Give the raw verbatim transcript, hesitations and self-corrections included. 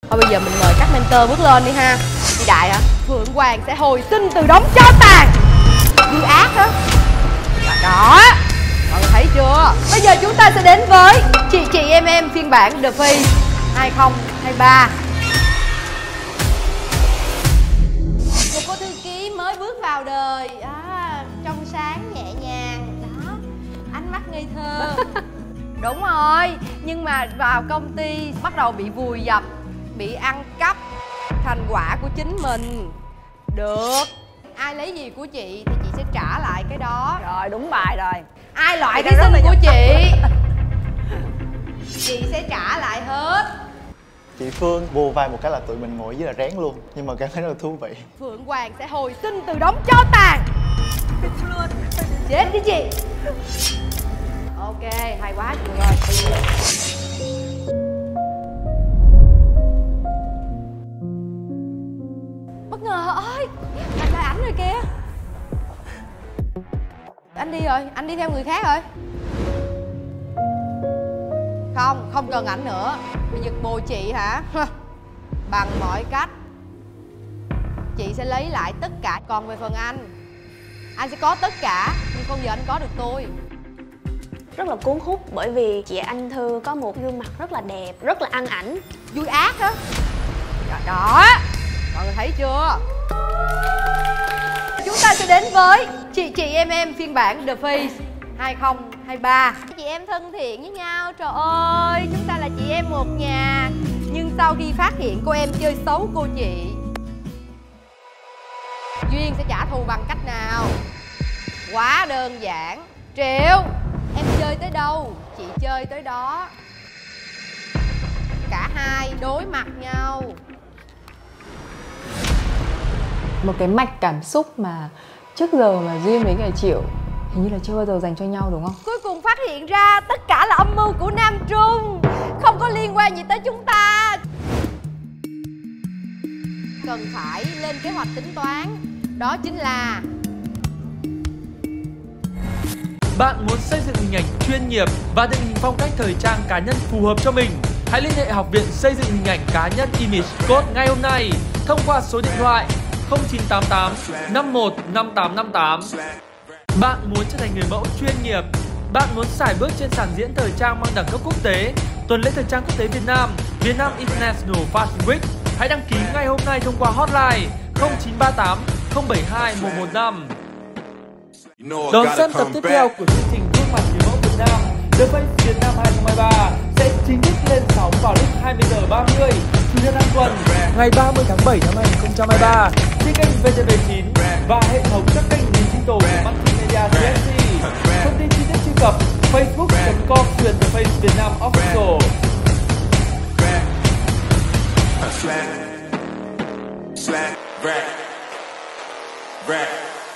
Thôi bây giờ mình mời các mentor bước lên đi ha. Chị Đại hả? Phượng Hoàng sẽ hồi sinh từ đống tro tàn. Dư ác hả? Đó, mọi người thấy chưa? Bây giờ chúng ta sẽ đến với chị chị em em phiên bản The Face hai không hai ba. Một cô thư ký mới bước vào đời, à, trong sáng nhẹ nhàng, đó, ánh mắt ngây thơ. Đúng rồi, nhưng mà vào công ty bắt đầu bị vùi dập, bị ăn cắp thành quả của chính mình. Được, ai lấy gì của chị thì chị sẽ trả lại cái đó. Rồi, đúng bài rồi. Ai loại thí sinh của chị chị sẽ trả lại hết. Chị Phương vô vai một cái là tụi mình ngồi với là rén luôn. Nhưng mà cảm thấy rất là thú vị. Phượng Hoàng sẽ hồi sinh từ đống tro tàn. Chết đi chị. Ok, hay quá chị ơi. Bất ngờ ơi, anh ra ảnh rồi kìa. Anh đi rồi, anh đi theo người khác rồi. Không, không cần ảnh nữa. Bây giờ bồ chị hả? Bằng mọi cách chị sẽ lấy lại tất cả. Còn về phần anh, anh sẽ có tất cả, nhưng không giờ anh có được tôi. Rất là cuốn hút bởi vì chị Anh Thư có một gương mặt rất là đẹp, rất là ăn ảnh. Vui ác á. Đó, mọi người thấy chưa? Chúng ta sẽ đến với chị chị em em phiên bản The Face hai không hai ba. Chị em thân thiện với nhau, trời ơi, chúng ta là chị em một nhà. Nhưng sau khi phát hiện cô em chơi xấu cô chị, Duyên sẽ trả thù bằng cách nào? Quá đơn giản. Triệu, em chơi tới đâu chị chơi tới đó. Cả hai đối mặt nhau. Một cái mạch cảm xúc mà trước giờ mà Duyên với cả Triệu hình như là chưa bao giờ dành cho nhau, đúng không? Cuối cùng phát hiện ra tất cả là âm mưu của Nam Trung, không có liên quan gì tới chúng ta. Cần phải lên kế hoạch tính toán. Đó chính là bạn muốn xây dựng hình ảnh chuyên nghiệp và định hình phong cách thời trang cá nhân phù hợp cho mình. Hãy liên hệ Học viện Xây dựng Hình ảnh Cá nhân Image Code ngay hôm nay thông qua số điện thoại không chín tám tám năm một năm tám năm tám. Bạn muốn trở thành người mẫu chuyên nghiệp, bạn muốn sải bước trên sàn diễn thời trang mang đẳng cấp quốc tế, tuần lễ thời trang quốc tế Việt Nam, Vietnam International Fashion Week. Hãy đăng ký ngay hôm nay thông qua hotline không chín ba tám không bảy hai một một năm. Đón xem tập tiếp theo của chương trình Gương mặt người mẫu Việt Nam The Face Việt Nam hai không hai ba sẽ chính thức lên sóng vào lúc hai mươi giờ ba mươi chủ nhật hàng tuần ngày ba mươi tháng bảy năm hai không hai ba trên kênh vê tê vê chín và hệ thống các kênh digital của Multimedia tê ét xê. Thông tin chi tiết truy cập facebook chấm com xuyên The Face Việt Nam Official. Slack, slack, rap, rap.